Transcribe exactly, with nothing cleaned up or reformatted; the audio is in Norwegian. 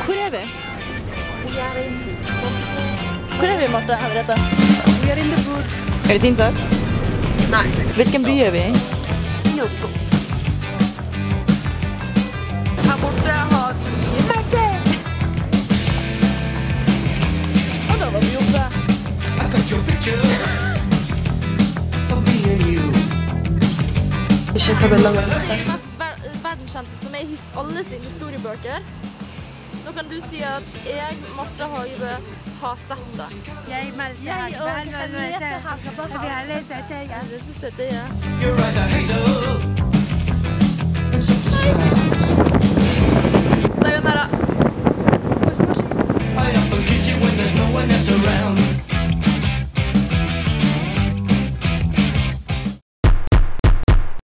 Hvor er vi? Vi er in... Hvor er vi, Marte? Henriette? We are in the woods. Er det fint her? Nei. Hvilken by er vi i? Kyoto. Her borte har vi... Mette! Og da var vi oppe. Ikke tabeller med dette. Verdenskjente som er i alle sine historiebøker. Nå kan du si at jeg, Marte Hagebø, har sett det. Jeg meldte her. Jeg har lest det. Vi har lest det. Jeg synes det er... Your eyes are hazel and so describe.